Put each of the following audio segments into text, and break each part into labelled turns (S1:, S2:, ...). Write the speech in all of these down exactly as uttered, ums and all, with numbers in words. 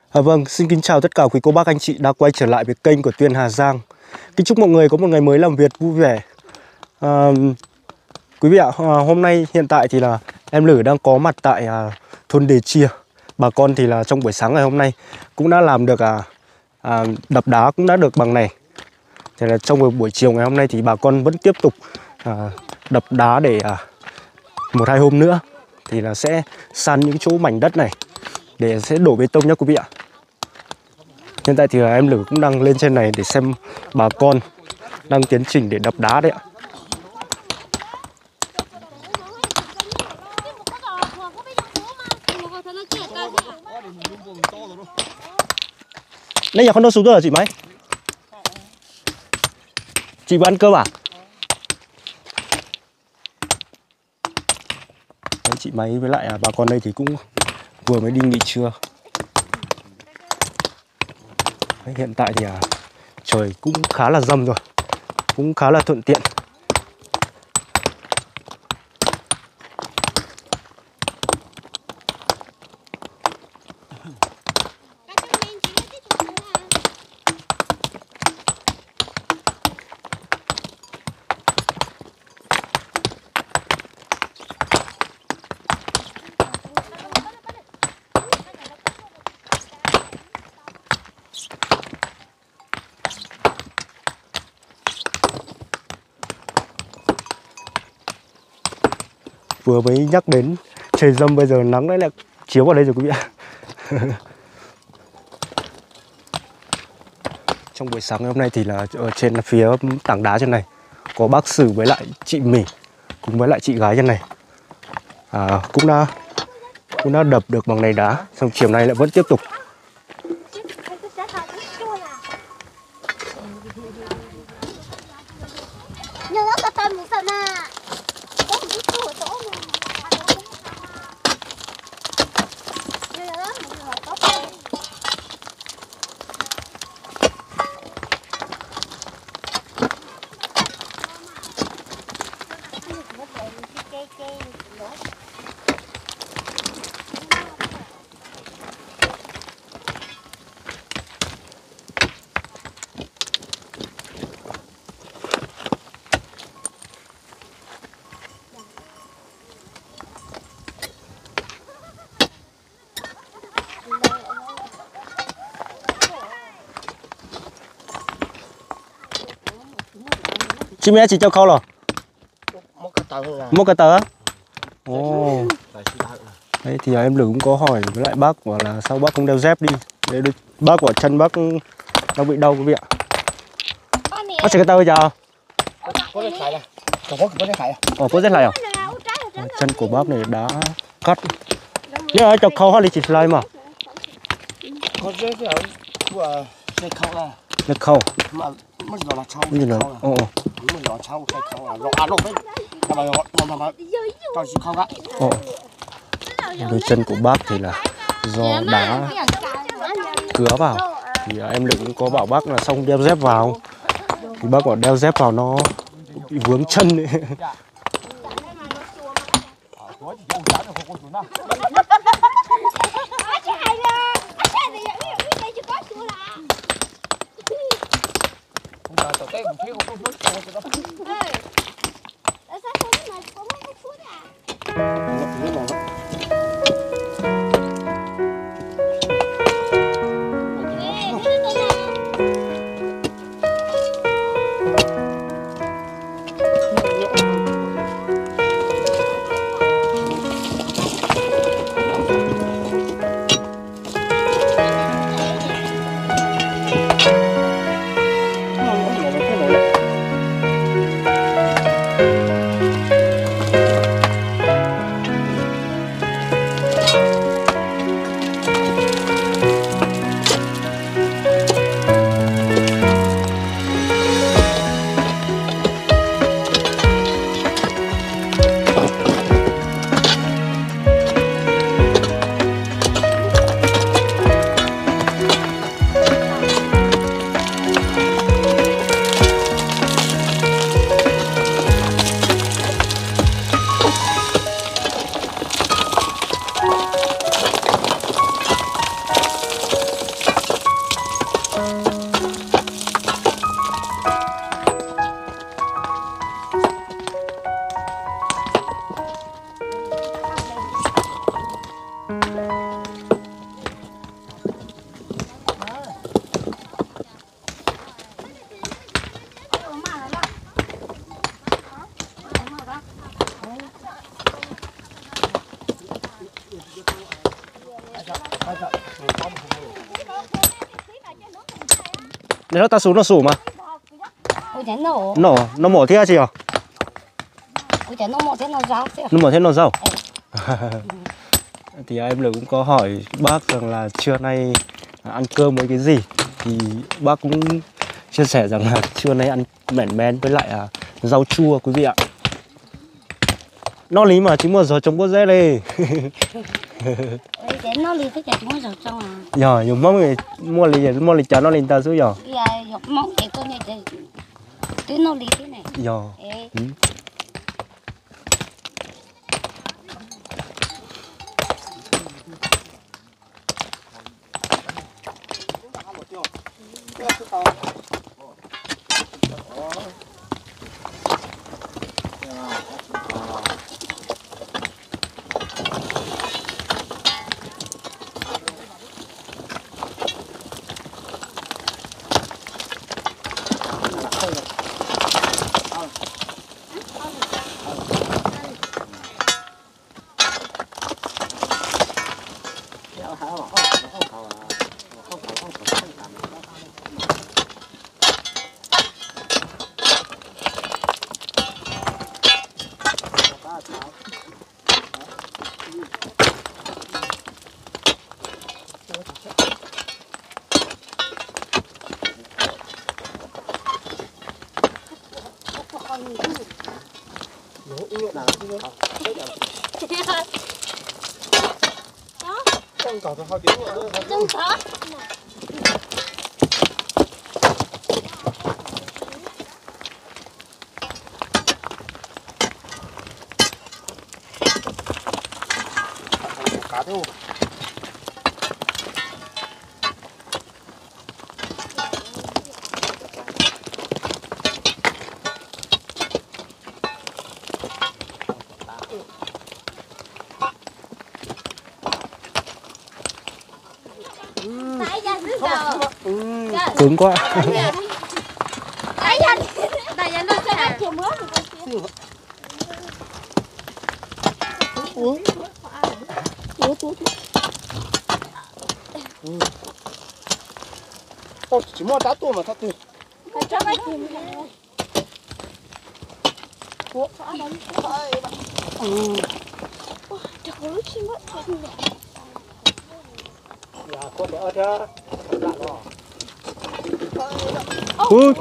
S1: À, vâng, xin kính chào tất cả quý cô bác anh chị đã quay trở lại với kênh của Tuyên Hà Giang. Kính chúc mọi người có một ngày mới làm Việt vui vẻ. À, quý vị ạ, à, hôm nay hiện tại thì là em Lử đang có mặt tại à, thôn Đề Chia. Bà con thì là trong buổi sáng ngày hôm nay cũng đã làm được à, à, đập đá cũng đã được bằng này. Thì là trong buổi chiều ngày hôm nay thì bà con vẫn tiếp tục à, đập đá để à, một hai hôm nữa thì là sẽ san những chỗ mảnh đất này để sẽ đổ bê tông nhé quý vị ạ. Hiện tại thì em Lử cũng đang lên trên này để xem bà con đang tiến trình để đập đá đấy ạ. Đây nhà con đâu xuống rồi hả chị Máy? Chị vừa ăn cơm à? Đấy, chị Máy với lại à, bà con đây thì cũng vừa mới đi nghỉ trưa. Đấy, hiện tại thì à, trời cũng khá là râm rồi, cũng khá là thuận tiện. Vừa mới nhắc đến trời râm, bây giờ nắng đấy lại chiếu vào đây rồi quý vị ạ. Trong buổi sáng ngày hôm nay thì là ở trên phía tảng đá trên này có bác Sử với lại chị Mỉ cùng với lại chị gái trên này à, cũng đã cũng đã đập được bằng này đá, xong chiều nay lại vẫn tiếp tục. Chị mẹ chị cho câu rồi. Một cái tờ á? Ồ. Đấy thì em Lử cũng có hỏi với lại bác bảo là sao bác không đeo dép đi. Đấy, bác bảo chân bác đang bị đau quý vị ạ. Bác sẽ cái tờ bây giờ. Ồ, có dép lại à? Chân của bác này đã cắt. Nhưng mà cho câu hết đi chị slide mà. Nó khâu. Như là ồ. Ồ. Đôi chân của bác thì là do đá cứa vào. Thì em Lử cũng có bảo bác là xong đeo dép vào. Thì bác bảo đeo dép vào nó bị vướng chân ấy. Để nó ta xuống nó sủ mà.
S2: Ôi chén nổ.
S1: Nổ, nó mổ thế chị à?
S2: Ôi chén nó mổ thế nó rau xíu.
S1: Nó mổ thế nó rau. Thì em Lử cũng có hỏi bác rằng là trưa nay ăn cơm với cái gì. Thì bác cũng chia sẻ rằng là trưa nay ăn mẻn men với lại à, rau chua quý vị ạ. Nó lý mà chứ mà giờ trồng bố rễ đây.
S2: Ôi chén nó lì thế chả chúng nó trong à.
S1: Giờ dùng mong người mua lì mua lì chả nó lên ta số giờ.
S2: Dạ dọc mong cái con này thì tí nó lì thế này.
S1: Giờ.
S2: Ê.
S1: Ừ.
S2: Chân có.
S3: Cá thôi.
S1: Cứng quá.
S2: Đại danh. Đại danh nó sẽ ăn chiều mướp. Uống. Uống uống.
S3: Không, chỉ mua đá tôm mà thật tuyệt.
S2: Cái cho cái chim. Ủa, ừ. Trời ơi, chim mất thật nè.
S3: Là con đỡ ra. Lạ rồi.
S1: Ui.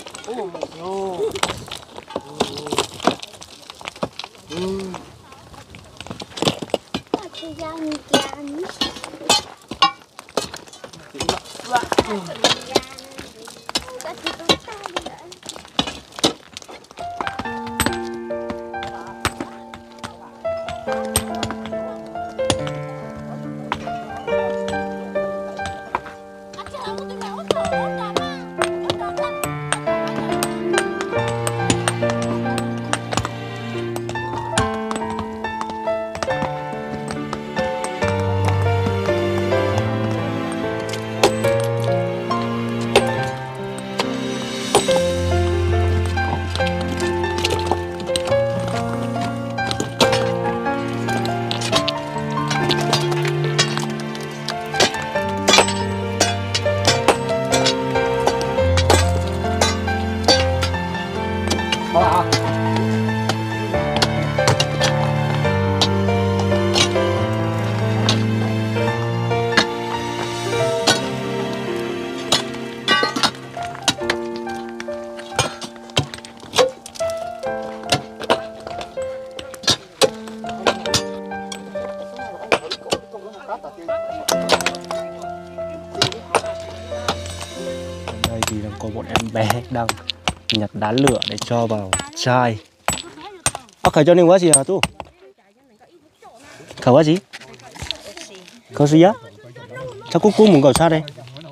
S1: Đây thì đang có một em bé đang nhặt đá lửa để cho vào chai. À, khởi cho nên quá gì hả tu? Khởi quá gì? Khởi gì á? Chắc cô cô muốn cầu sao đây?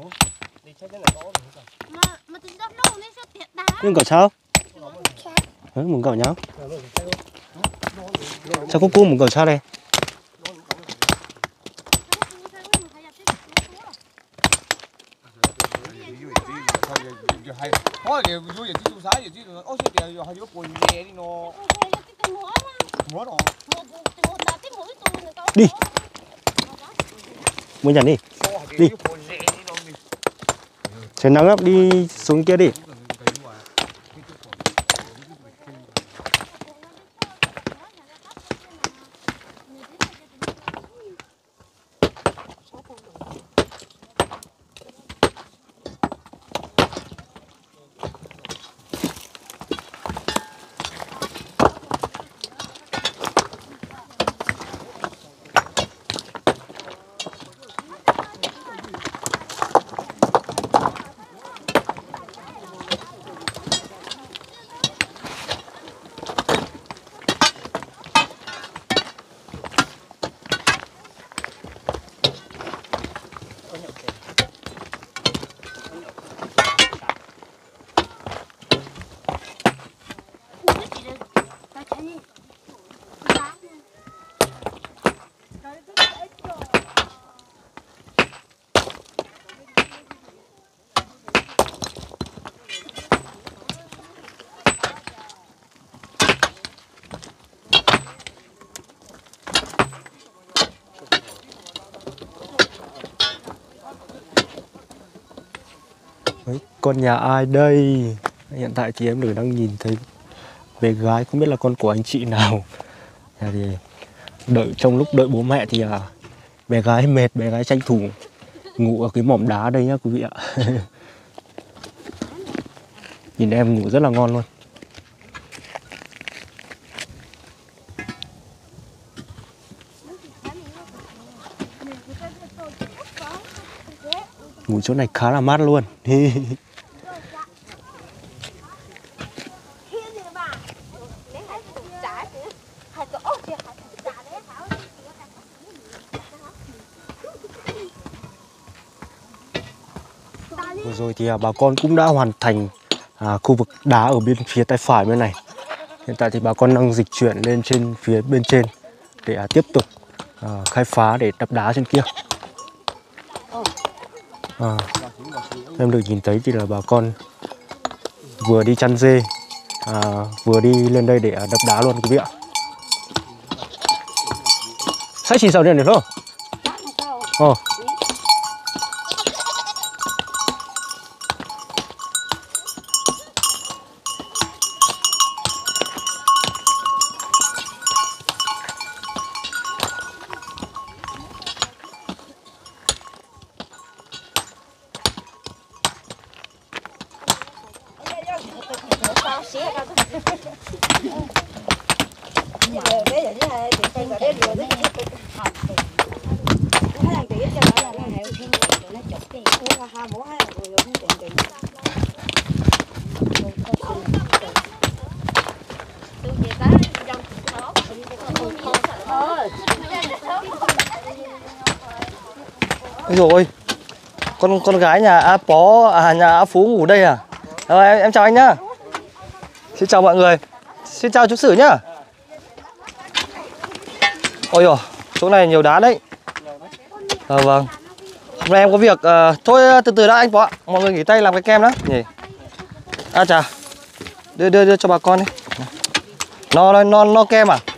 S1: Nhưng cầu sao? Ừ, muốn cầu nhau. Chắc cô cô muốn cầu sao đây?
S3: Thôi kìa, vô giờ chú sáng giờ chú ôi sao kìa, hay vô bùi nhẹ đi nó. Múa rồi.
S1: Đi. Mới nhặt đi. Đi. Trời nắng lắm, đi xuống kia đi. Đấy, con nhà ai đây? Hiện tại thì em Lử đang nhìn thấy bé gái, không biết là con của anh chị nào. Thì đợi trong lúc đợi bố mẹ thì à, bé gái mệt, bé gái tranh thủ ngủ ở cái mỏm đá đây nhá quý vị ạ. Nhìn em ngủ rất là ngon luôn. Ngủ chỗ này khá là mát luôn. Vừa rồi thì à, bà con cũng đã hoàn thành à, khu vực đá ở bên phía tay phải bên này. Hiện tại thì bà con đang dịch chuyển lên trên phía bên trên để à, tiếp tục à, khai phá để đắp đá trên kia. À, em được nhìn thấy thì là bà con vừa đi chăn dê à, vừa đi lên đây để à, đắp đá luôn quý vị ạ. Sẽ chỉ sao điện được không? Ồ.
S4: Ôi dồi ôi, con con gái nhà A Pó, à, nhà A Phú ngủ đây à? Rồi, em, em chào anh nhá. Xin chào mọi người. Xin chào chú Sử nhá. Ôi dồi, chỗ này nhiều đá đấy. À, vâng. Hôm nay em có việc, à, thôi từ từ đã anh Pó ạ. Mọi người nghỉ tay làm cái kem đó nhỉ. À chà, đưa đưa đưa cho bà con đi. No no no kem à?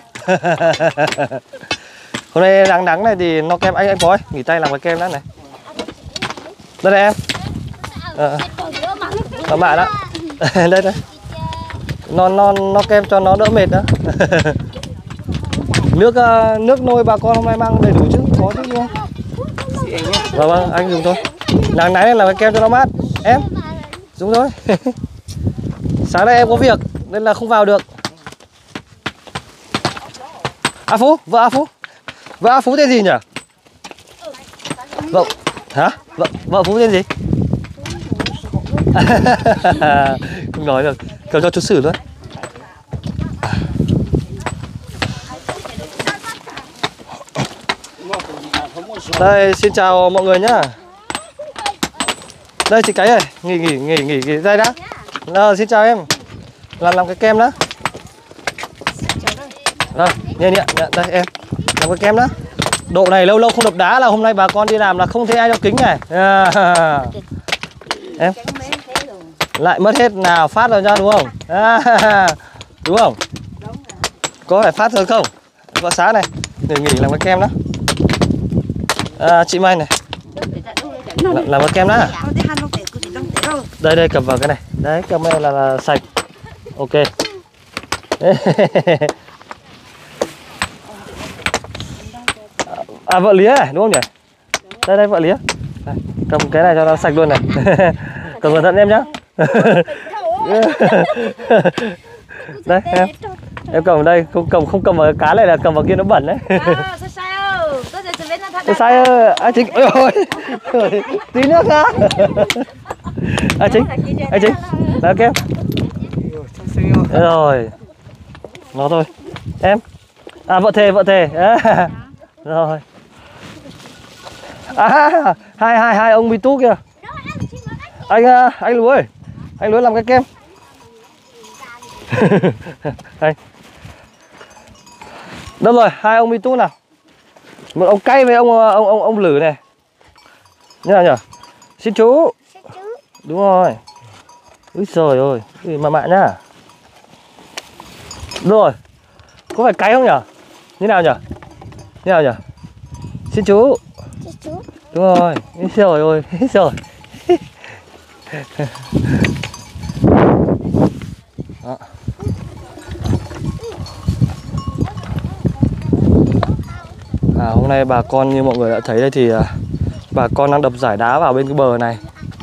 S4: Hôm nay nắng nắng này thì no kem anh anh Pó ơi, nghỉ tay làm cái kem đó này. Đây này em. Ờ. Bà mạ đó. Đây đây. No no no kem cho nó đỡ mệt đó. Nước uh, nước nôi bà con hôm nay mang đầy đủ chứ, có chứ đúng không? Vâng vâng, anh dùng thôi. Nắng nắng này làm cái kem cho nó mát. Em dùng thôi. Sáng nay em có việc nên là không vào được. A Phú, vợ A Phú. Vợ A Phú tên gì nhỉ? Vợ hả? Vợ vợ Phú tên gì? Không nói được. Cầm cho chú Sử luôn. Đây, xin chào mọi người nhá. Đây chị Cái ơi, nghỉ nghỉ nghỉ nghỉ nghỉ đây đã. Nào, xin chào em. Làm làm cái kem đó. Rồi, nhìn nhá, đây em. Làm cái kem đó. Độ này lâu lâu không đập đá là hôm nay bà con đi làm là không thấy ai đeo kính này. À, em lại mất hết nào phát rồi nha đúng không? À, đúng không? Có phải phát rồi không? Vợ sáng này để nghỉ làm cái kem đó. À, chị Mai này. Làm, làm cái kem đã. Đây đây cầm vào cái này. Đấy, cầm này là, là sạch. Ok. À, vợ lía này đúng không nhỉ? Đây đây vợ lía. Đây, cầm cái này cho nó sạch luôn này. Cầm cẩn thận em nhá. Đây em. Em cầm ở đây, không cầm không cầm vào cái cá này là cầm vào kia nó bẩn đấy. Tôi sai ơi, anh Chính. Ôi ôi. Tí nước hả? Anh Chính. Anh Chính. Đó kem. Rồi. Nó thôi. Em. À vợ thề, vợ thề. À, rồi. À, hai hai hai ông Mỹ Tú kìa. Anh anh Lúa ơi. Anh Lúa làm cái kem. Đây. Đâu rồi, hai ông Mỹ Tú nào. Một ông cay với ông ông ông ông Lử này. Như nào nhỉ? Xin chú. Đúng rồi. Úi trời ơi, cái gì mà mạ nhá. Rồi. Có phải cay không nhỉ? Như nào nhỉ? Như nào nhỉ? Xin chú.
S2: Xin chú.
S4: Đúng rồi. Úi trời ơi, úi trời. Đó. À, hôm nay bà con như mọi người đã thấy đây thì à, bà con đang đập giải đá vào bên cái bờ này.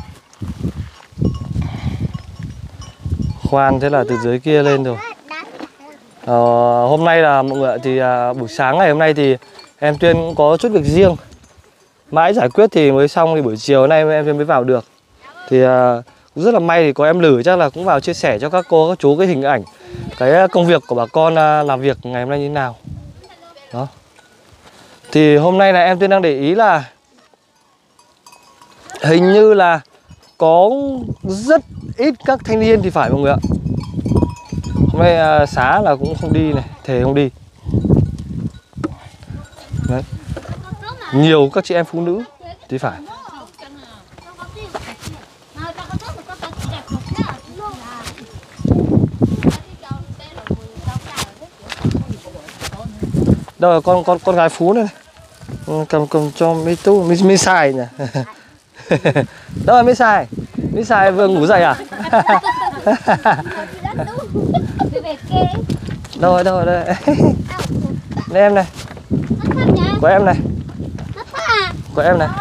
S4: Khoan thế là từ dưới kia lên rồi. à, Hôm nay là mọi người thì à, buổi sáng ngày hôm nay thì em Tuyên cũng có chút việc riêng. Mãi giải quyết thì mới xong, thì buổi chiều nay em Tuyên mới vào được. Thì à, cũng rất là may thì có em Lử chắc là cũng vào chia sẻ cho các cô các chú cái hình ảnh cái công việc của bà con à, làm việc ngày hôm nay như thế nào. Đó. Thì hôm nay là em Tuyên đang để ý là hình như là có rất ít các thanh niên thì phải mọi người ạ. Hôm nay à, xá là cũng không đi này, thề không đi. Đấy. Nhiều các chị em phụ nữ thì phải. Đâu là con con con gái Phú này, này. Cầm cầm cho Mỹ Tú, Mỹ Mỹ Sai nhỉ. Đâu là Mỹ Sai? Mỹ Sai vừa ngủ dậy à? Đâu rồi, đâu rồi đây. Đây em này. Của em này. Của em này.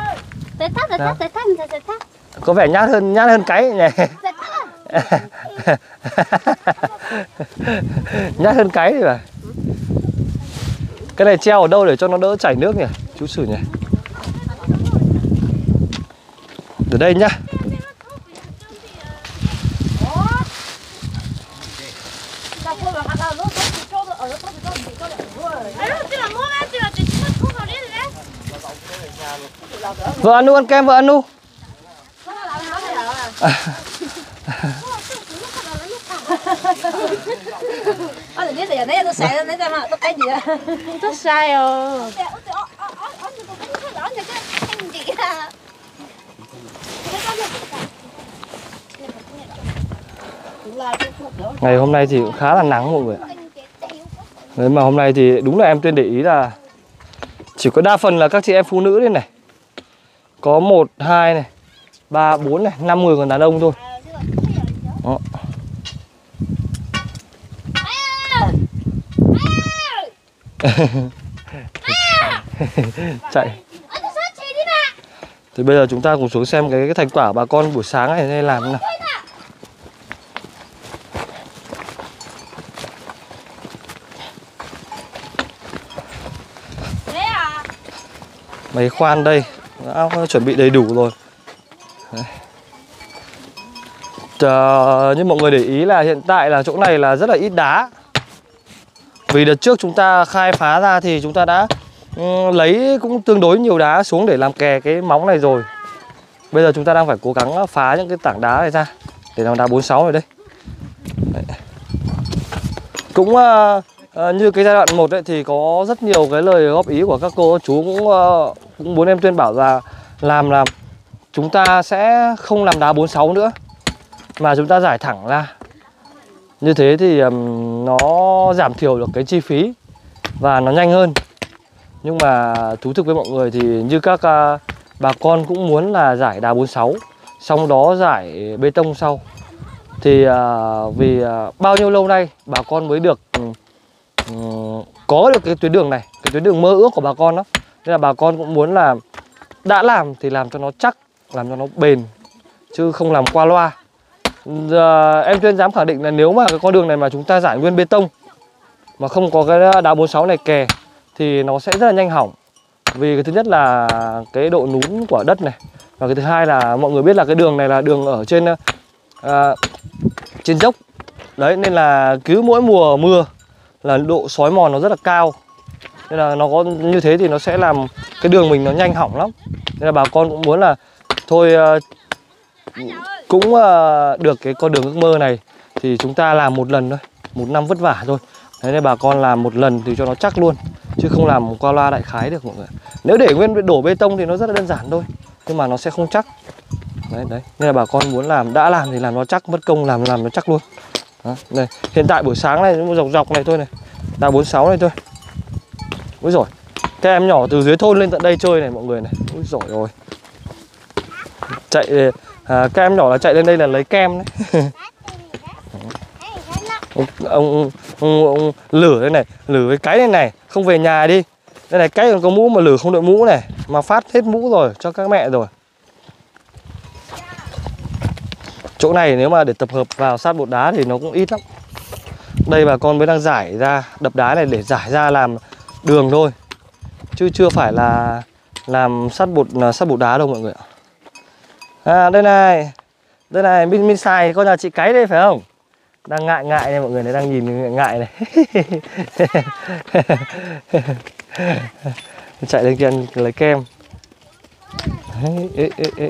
S4: Có vẻ nhát hơn nhát hơn cái nhỉ. Nhát hơn cái thì phải. Cái này treo ở đâu để cho nó đỡ chảy nước nhỉ? Chú Sử nhỉ? Ở đây nhá. Vợ ăn nu ăn kem, vợ ăn nu.
S5: Anh biết giờ này tôi xài nó ra mà tôi cái gì à? Tôi sai rồi.
S4: Ngày hôm nay thì cũng khá là nắng mọi người ạ. Đấy mà hôm nay thì đúng là em Tuyên để ý là chỉ có đa phần là các chị em phụ nữ đây này. Có một, hai này, ba, bốn này, năm người còn đàn ông thôi. Đó. Chạy. Thì bây giờ chúng ta cùng xuống xem cái, cái thành quả bà con buổi sáng này này làm thế nào. Máy khoan đây đã chuẩn bị đầy đủ rồi. Ờ, như mọi người để ý là hiện tại là chỗ này là rất là ít đá. Vì đợt trước chúng ta khai phá ra thì chúng ta đã um, lấy cũng tương đối nhiều đá xuống để làm kè cái móng này rồi. Bây giờ chúng ta đang phải cố gắng phá những cái tảng đá này ra để làm đá bốn sáu rồi đây. Đấy. Cũng uh, uh, như cái giai đoạn một ấy, thì có rất nhiều cái lời góp ý của các cô chú cũng, uh, cũng muốn em Tuyên bảo là làm là chúng ta sẽ không làm đá bốn sáu nữa mà chúng ta giải thẳng ra. Như thế thì um, nó giảm thiểu được cái chi phí và nó nhanh hơn. Nhưng mà thú thực với mọi người thì như các uh, bà con cũng muốn là giải đá bốn sáu, xong đó giải bê tông sau. Thì uh, vì uh, bao nhiêu lâu nay bà con mới được um, có được cái tuyến đường này, cái tuyến đường mơ ước của bà con đó. Nên là bà con cũng muốn là đã làm thì làm cho nó chắc, làm cho nó bền, chứ không làm qua loa. uh, Em Tuyên dám khẳng định là nếu mà cái con đường này mà chúng ta giải nguyên bê tông mà không có cái đá bốn sáu này kè thì nó sẽ rất là nhanh hỏng. Vì cái thứ nhất là cái độ nún của đất này, và cái thứ hai là mọi người biết là cái đường này là đường ở trên uh, trên dốc. Đấy, nên là cứ mỗi mùa mưa là độ xói mòn nó rất là cao. Nên là nó có như thế thì nó sẽ làm cái đường mình nó nhanh hỏng lắm. Nên là bà con cũng muốn là thôi uh, cũng uh, được cái con đường ước mơ này thì chúng ta làm một lần thôi, một năm vất vả thôi. Thế nên bà con làm một lần thì cho nó chắc luôn, chứ không làm qua loa đại khái được mọi người. Nếu để nguyên đổ bê tông thì nó rất là đơn giản thôi, nhưng mà nó sẽ không chắc. Đấy, đấy. Nên là bà con muốn làm, đã làm thì làm nó chắc, mất công làm làm nó chắc luôn. Đó, này. Hiện tại buổi sáng này, dọc dọc này thôi này, đá bốn sáu này thôi. Úi dồi, các em nhỏ từ dưới thôn lên tận đây chơi này mọi người này. Úi dồi ôi. Chạy, à, các em nhỏ là chạy lên đây là lấy kem đấy. Ông, ông, ông, ông lử đây này, lử với cái này này, không về nhà đi. Đây này, cái còn có mũ mà lử không đội mũ này, mà phát hết mũ rồi cho các mẹ rồi. Chỗ này nếu mà để tập hợp vào sát bột đá thì nó cũng ít lắm. Đây bà con mới đang giải ra, đập đá này để giải ra làm đường thôi, chứ chưa phải là làm sát bột sát bột đá đâu mọi người ạ. À đây này, đây này, Min Min xài con nhà chị cái đây phải không? Đang ngại ngại này mọi người này, đang nhìn ngại này. Chạy lên kia lấy kem. Ê, ê, ê, ê.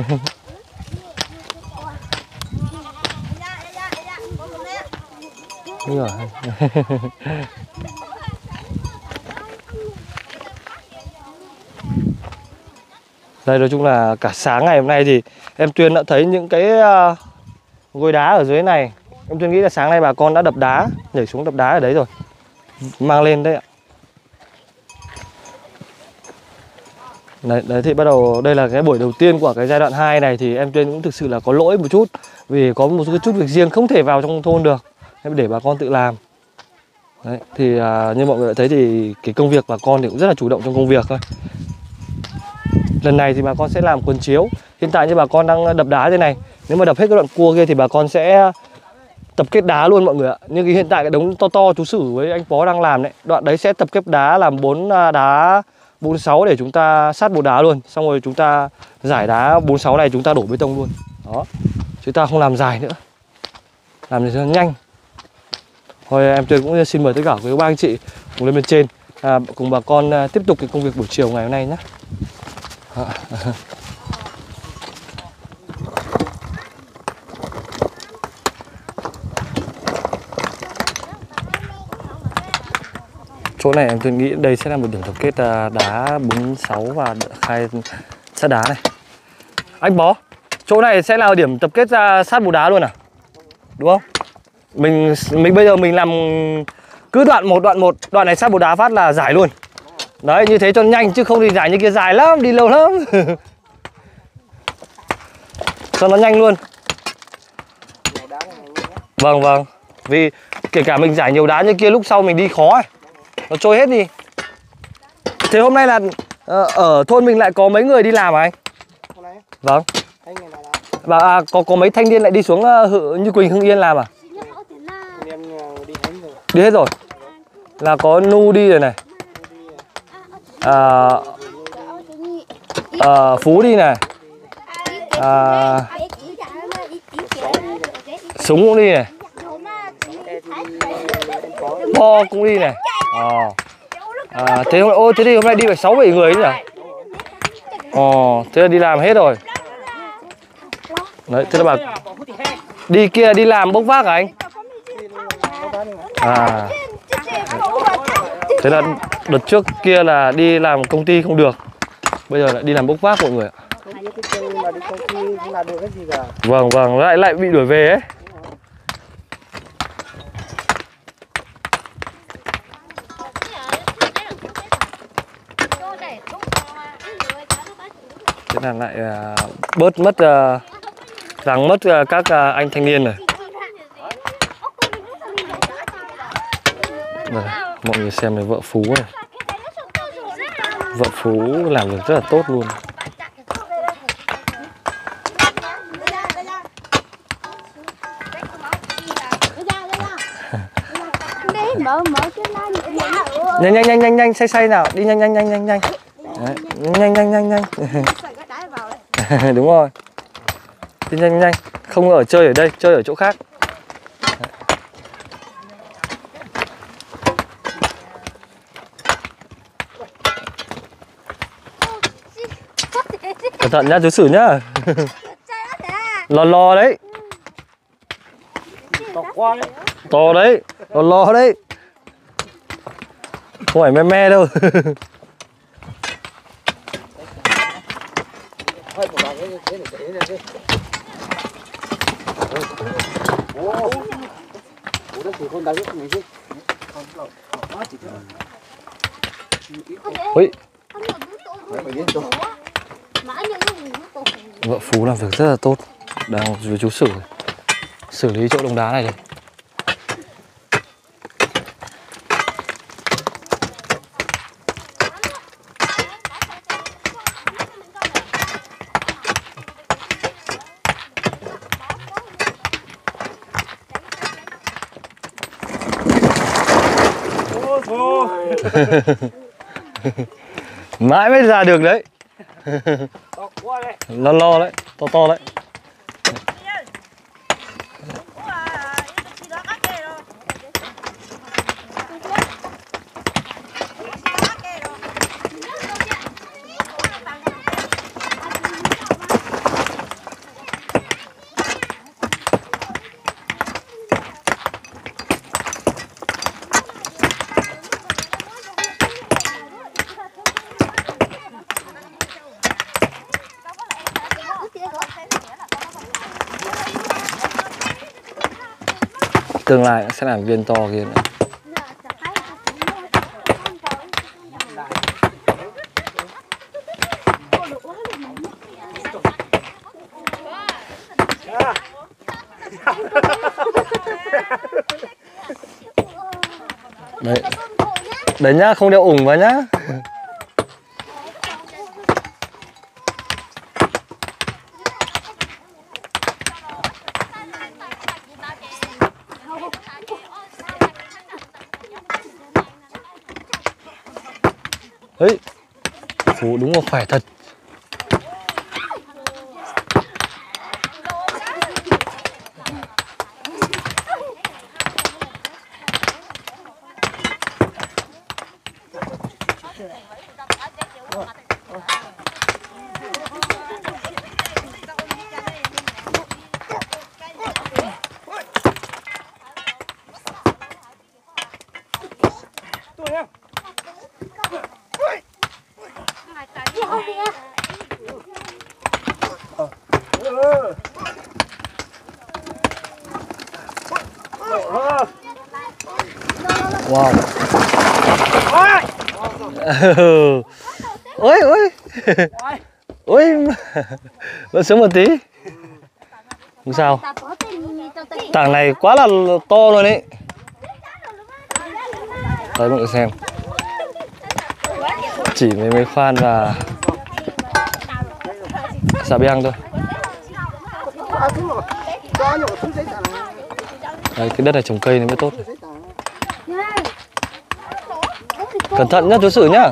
S4: Rồi. Đây nói chung là cả sáng ngày hôm nay thì em Tuyên đã thấy những cái uh, gối đá ở dưới này. Em Tuyên nghĩ là sáng nay bà con đã đập đá, nhảy xuống đập đá ở đấy rồi, mang lên đấy ạ. Đấy, đấy thì bắt đầu đây là cái buổi đầu tiên của cái giai đoạn hai này thì em Tuyên cũng thực sự là có lỗi một chút, vì có một cái chút việc riêng không thể vào trong thôn được, em để bà con tự làm. Đấy, thì à, như mọi người đã thấy thì cái công việc bà con thì cũng rất là chủ động trong công việc thôi. Lần này thì bà con sẽ làm quần chiếu. Hiện tại như bà con đang đập đá thế này, nếu mà đập hết cái đoạn cua kia thì bà con sẽ tập kết đá luôn mọi người ạ. Như cái hiện tại cái đống to to chú Sử với anh Pó đang làm đấy, đoạn đấy sẽ tập kết đá làm bốn đá bốn sáu để chúng ta sát bột đá luôn. Xong rồi chúng ta giải đá bốn sáu này chúng ta đổ bê tông luôn. Đó, chúng ta không làm dài nữa, làm cho nó nhanh. Thôi em Tuyên cũng xin mời tất cả các bác anh chị cùng lên bên trên à, cùng bà con à, tiếp tục cái công việc buổi chiều ngày hôm nay nhé. À. Chỗ này em Tuyên nghĩ đây sẽ là một điểm tập kết đá bốn sáu và khai sát đá này. Anh Bó, chỗ này sẽ là điểm tập kết ra sát bột đá luôn à? Đúng không? Mình mình bây giờ mình làm cứ đoạn một đoạn một, đoạn này sát bột đá phát là giải luôn. Đấy, như thế cho nhanh, chứ không thì giải như kia dài lắm, đi lâu lắm. Cho nó nhanh luôn. Vâng vâng. Vì kể cả mình giải nhiều đá như kia lúc sau mình đi khó ấy, nó trôi hết đi. Thế hôm nay là ở thôn mình lại có mấy người đi làm hả anh? Vâng. Bà à, có có mấy thanh niên lại đi xuống uh, Như Quỳnh Hưng Yên làm à? Đi hết rồi. Là có Nu đi rồi này. À, à, Phú đi này. À, Súng cũng đi này. Bo cũng đi này. À, à, thế, ô, thế thì hôm nay đi phải sáu bảy người ấy nhỉ? Ồ, thế là đi làm hết rồi. Đấy, thế là bà đi kia đi làm bốc vác hả anh? À, thế là đợt trước kia là đi làm công ty không được, bây giờ lại đi làm bốc vác mọi người ạ. Vâng vâng, lại lại bị đuổi về ấy. Thế là lại uh, bớt mất uh, vắng mất uh, các uh, anh thanh niên này. Đây, mọi người xem này, vợ Phú này. Vợ Phú làm việc rất là tốt luôn. Nhanh nhanh nhanh nhanh nhanh say say nào, đi nhanh nhanh nhanh nhanh nhanh. Đấy, nhanh nhanh nhanh nhanh. Đúng rồi. Đi nhanh nhanh, không ở chơi ở đây, chơi ở chỗ khác. Cẩn thận nhá, chú Sử nhá. Lò lò đấy. To đấy, lò lò đấy. Không phải me me đâu. Ôi. Vợ Phú làm việc rất là tốt, đang với chú Sử xử lý chỗ đống đá này đây. Mãi mới ra được đấy. Lo lo đấy, to to đấy. Tương lai sẽ làm viên to kia nữa. Đấy. Đấy nhá, không đeo ủng vào nhá. Đấy, Phú đúng là khỏe thật. Wow. Ôi ôi. Ôi. Vẫn sớm một tí. Không sao. Tảng này quá là to luôn đấy. Đấy mọi người xem. Chỉ mấy mấy khoan và xà beng thôi. Đấy, cái đất này trồng cây nó mới tốt. Cẩn thận nhá chú Sử nhá.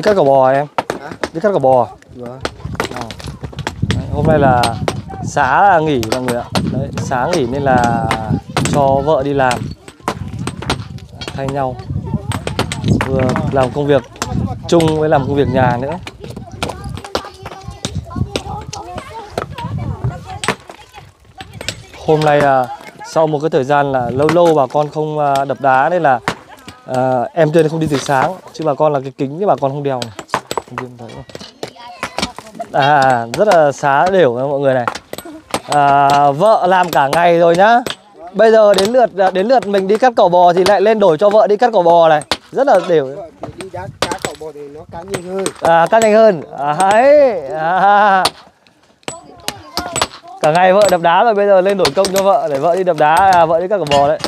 S4: cắt cỏ bò em.
S6: Hả?
S4: Đi cắt cỏ bò.
S6: Vâng.
S4: Đấy, hôm nay là xá là nghỉ mọi người ạ. Đấy, xá nghỉ nên là cho vợ đi làm thay nhau, vừa làm công việc chung với làm công việc nhà nữa. Hôm nay là sau một cái thời gian là lâu lâu bà con không đập đá nên là à, em Tuyên không đi từ sáng, chứ bà con là cái kính với bà con không đeo này. À, rất là xá đều mọi người này. À, vợ làm cả ngày rồi nhá. Bây giờ đến lượt đến lượt mình đi cắt cỏ bò thì lại lên đổi cho vợ đi cắt cỏ bò này, rất là đều.
S6: Vợ thì đi đá cá cỏ bò thì nó cá nhanh hơn.
S4: À, cắt nhanh hơn. À, đấy. À. Cả ngày vợ đập đá rồi bây giờ lên đổi công cho vợ để vợ đi đập đá, à, vợ đi cắt cỏ bò đấy.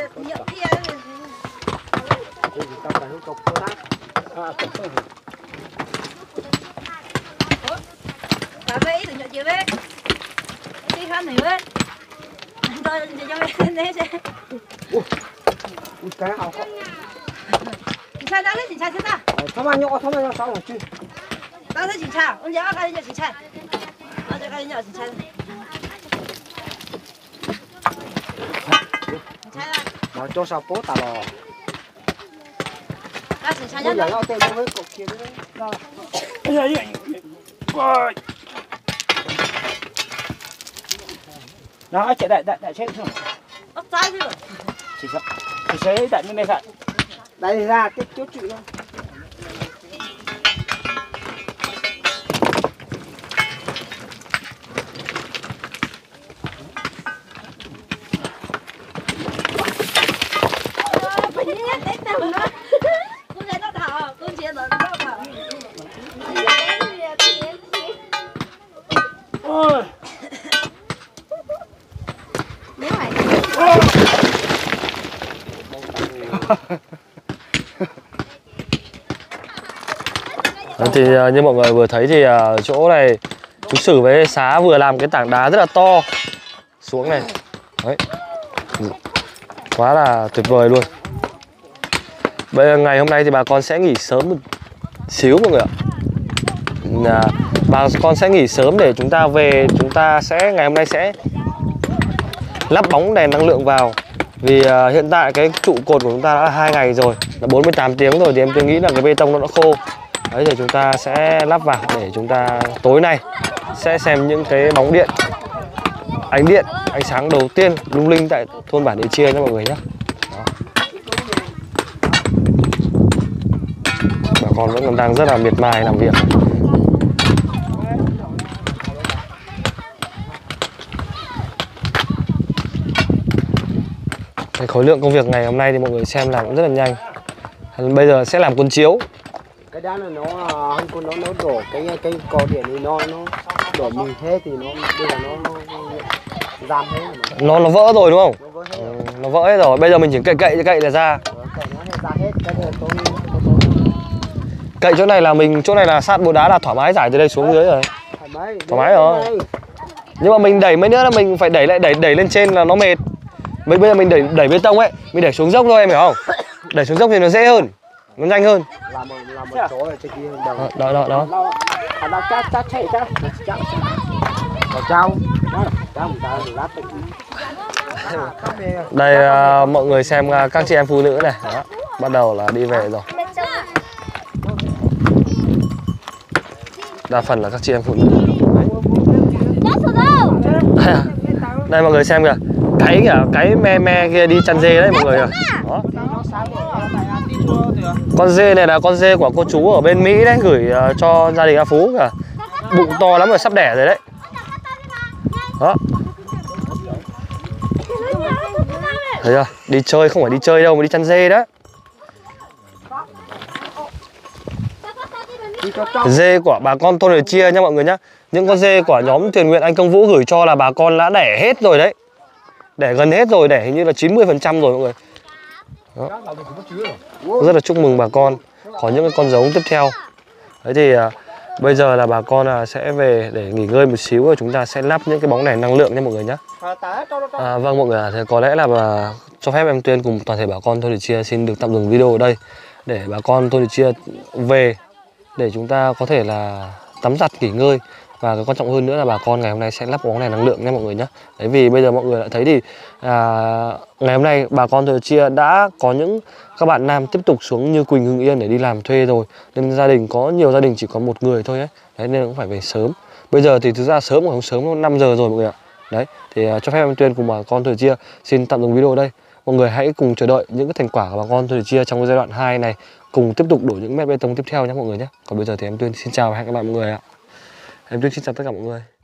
S5: nhiều kia.
S6: Tao phải không cọc cô đá. À, cọc cô.
S5: Bà vẽ từ nhỏ chưa biết. Đi khám này biết. Tôi cho mẹ lên xe.
S6: Ui, cái hào có.
S5: Chị trai ra đấy, chị trai thế ta.
S6: Thăm anh nhỏ, thăm anh nhỏ sao mà chứ.
S5: Tao thấy chị trai, ông nhớ cái nhỏ chị trai. Nó cho cái nhỏ chị trai. Chị trai ra.
S6: Mà cho sao bố tao rồi.
S5: Ra chị trai
S6: Bây
S5: nhất.
S6: giờ nó tên nó với cọc kia đấy.
S7: Đó, chạy đại đại đại trên thôi.
S5: Ốc trai chứ.
S7: Chỉ sợ. Chỉ sẽ đại như này vậy.
S6: Đây ra tiếp chút chuyện thôi.
S5: Phải đi hết đến tầm nữa. Con trẻ nó thở, con trẻ nó thở.
S7: Ôi.
S5: Nếu phải
S4: Thì uh, như mọi người vừa thấy thì uh, chỗ này chú Sử với Xá vừa làm cái tảng đá rất là to xuống này. Đấy. Quá là tuyệt vời luôn. Bây giờ ngày hôm nay thì bà con sẽ nghỉ sớm một xíu mọi người ạ. À, bà con sẽ nghỉ sớm để chúng ta về, chúng ta sẽ ngày hôm nay sẽ lắp bóng đèn năng lượng vào. Vì uh, hiện tại cái trụ cột của chúng ta đã hai ngày rồi, là bốn mươi tám tiếng rồi, thì em tôi nghĩ là cái bê tông nó đã khô. Đấy, thì chúng ta sẽ lắp vào để chúng ta tối nay sẽ xem những cái bóng điện, ánh điện, ánh sáng đầu tiên lung linh tại thôn bản Địa Chia nha mọi người nhé. Đó. Bà con vẫn còn đang rất là miệt mài làm việc. Cái khối lượng công việc ngày hôm nay thì mọi người xem làm cũng rất là nhanh. Bây giờ sẽ làm cuốn chiếu.
S6: Cái đá này nó anh cô nó nó đổ cái cái cò điện này nó nó đổ mình thế thì nó bây giờ nó nó giam thế mà.
S4: Nó nó vỡ rồi đúng không?
S6: Nó vỡ hết
S4: Ừ,
S6: rồi.
S4: nó vỡ hết rồi. Bây giờ mình chỉ cậy cậy cậy là ra.
S6: Cái nó hết ra hết cái này tôi tôi tôi
S4: Cậy chỗ này là mình chỗ này là sát bột đá là thoải mái giải từ đây xuống dưới rồi.
S6: thoải mái.
S4: Thoải mái rồi. Nhưng mà mình đẩy mấy nữa là mình phải đẩy lại đẩy đẩy lên trên là nó mệt. Bây bây giờ mình đẩy đẩy bê tông ấy, mình đẩy xuống dốc thôi em hiểu không? Đẩy xuống dốc thì nó dễ hơn, nó nhanh hơn.
S6: Làm một làm một chỗ ở trên kia đầu.
S4: Đó đó đó.
S6: Nó à nó chát chát chạy chát chát. Vào trao. Đó, trao một cái lát tự.
S4: Đây uh, mọi người xem uh, các chị em phụ nữ này, đó, bắt đầu là đi về rồi. Đa phần là các chị em phụ nữ. Đây, đây mọi người xem kìa, cái kìa, cái me me kia đi chăn dê đấy mọi người kìa. Đó. Con dê này là con dê của cô chú ở bên Mỹ đấy, gửi uh, cho gia đình A Phú kìa. Bụng to lắm rồi, sắp đẻ rồi đấy. Đó. Thấy chưa? Đi chơi không phải đi chơi đâu mà đi chăn dê đó. Dê của bà con thôn Địa Chia nha mọi người nhá. Những con dê của nhóm Thuyền Nguyện Anh Công Vũ gửi cho là bà con đã đẻ hết rồi đấy. Đẻ gần hết rồi, đẻ hình như là chín mươi phần trăm rồi mọi người. Đó. Rất là chúc mừng bà con. Có những cái con giống tiếp theo. Đấy thì à, bây giờ là bà con à, sẽ về để nghỉ ngơi một xíu rồi chúng ta sẽ lắp những cái bóng đèn năng lượng nha mọi người nhé. À, vâng mọi người ạ, à, có lẽ là bà, cho phép em Tuyên cùng toàn thể bà con thôn Địa Chia xin được tạm dừng video ở đây để bà con thôn Địa Chia về để chúng ta có thể là tắm giặt nghỉ ngơi. Và cái quan trọng hơn nữa là bà con ngày hôm nay sẽ lắp bóng đèn năng lượng nha mọi người nhé. Đấy vì bây giờ mọi người đã thấy thì à, ngày hôm nay bà con thôn Địa Chia đã có những các bạn nam tiếp tục xuống Như Quỳnh, Hưng Yên để đi làm thuê rồi. Nên gia đình có nhiều gia đình chỉ có một người thôi ấy. Đấy nên cũng phải về sớm. Bây giờ thì thực ra sớm còn không sớm, năm giờ rồi mọi người ạ. Đấy thì uh, cho phép em Tuyên cùng bà con thôn Địa Chia xin tạm dừng video ở đây. Mọi người hãy cùng chờ đợi những cái thành quả của bà con thôn Địa Chia trong cái giai đoạn hai này, cùng tiếp tục đổ những mét bê tông tiếp theo nhé mọi người nhé. Còn bây giờ thì em Tuyên xin chào và hẹn gặp lại mọi người ạ. Em Tuyên xin chào tất cả mọi người.